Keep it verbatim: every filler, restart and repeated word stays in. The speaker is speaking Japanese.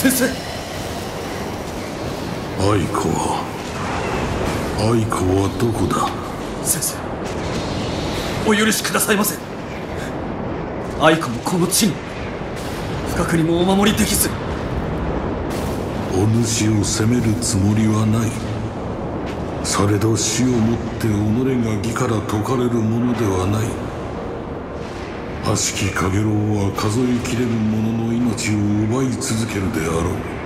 先生。 愛子は愛子はどこだ。 先生、お許しくださいませ。愛子もこの地に不覚にもお守りできず。 お主を責めるつもりはない。されど死をもって己が義から解かれるものではない。悪しき陽炎は数えきれぬ者の命を奪い続けるであろう。